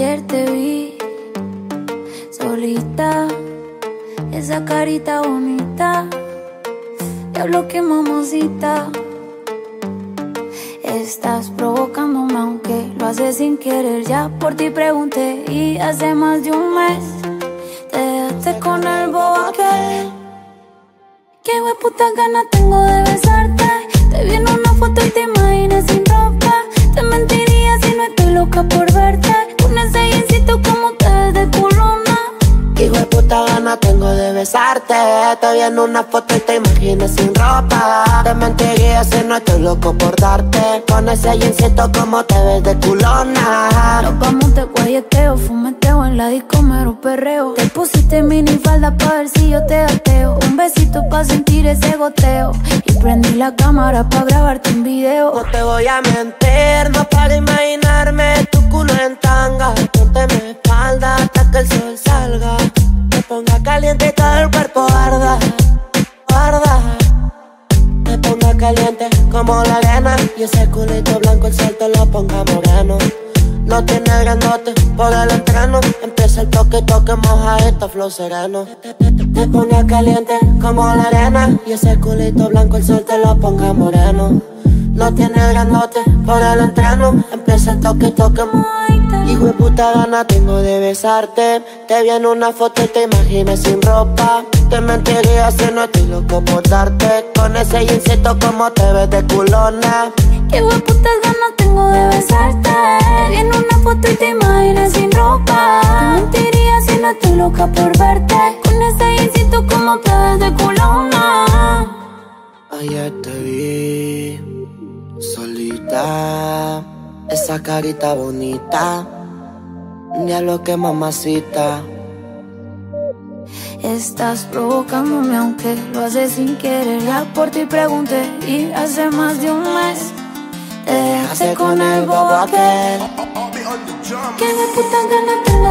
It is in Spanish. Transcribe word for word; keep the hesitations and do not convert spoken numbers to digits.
Ayer te vi solita, esa carita bonita. Diablo, qué mamacita. Estás provocándome aunque lo haces sin querer. Ya por ti pregunté y hace más de un mes te dejaste con el bobo aquel. Qué hueputa ganas tengo de besarte. Te vi en una foto y te imaginas sin ropa. Te mentiría si no estoy loca por verte. Con ese jeansito como te ves de culona. Qué hueputa ganas tengo de besarte. Te vi en una foto y te imaginas sin ropa. Te mentiría si no estoy loco por darte. Con ese jeansito como te ves de culona. Nos vamos de guayeteo, fumeteo en la disco, mero perreo. Te pusiste mini falda pa' ver si yo te ateo. Un besito pa' sentir ese goteo. Y prendí la cámara pa' grabarte un video. No te voy a mentir, no para imaginarme tu culo en tanga. Ponte mi espalda hasta que el sol salga. Me ponga caliente y todo el cuerpo arda, arda. Me ponga caliente como la arena. Y ese culito blanco el sol te lo ponga moreno. No tiene grandote por el entreno. Empieza el toque, toque, moja esta flow sereno. Te ponga caliente como la arena. Y ese culito blanco el sol te lo ponga moreno. No tiene grandote por el entreno. Empieza el toque, toque, hijo de puta gana tengo de besarte. Te vi en una foto y te imaginas sin ropa. Te mentiría si no estoy loco por darte. Con ese jeansito como te ves de culona. Qué hueputas ganas tengo de besarte. Te vi en una foto y te imaginas sin ropa. Te mentiría si no estoy loca por verte. Con ese jeansito como te ves de culona. Ayer te vi solita, esa carita bonita. Diablo, que mamacita. Estás provocándome aunque lo haces sin querer. Ya por ti pregunté y hace más de un mes te dejaste con el bobo aquel. Qué de puta gana tengo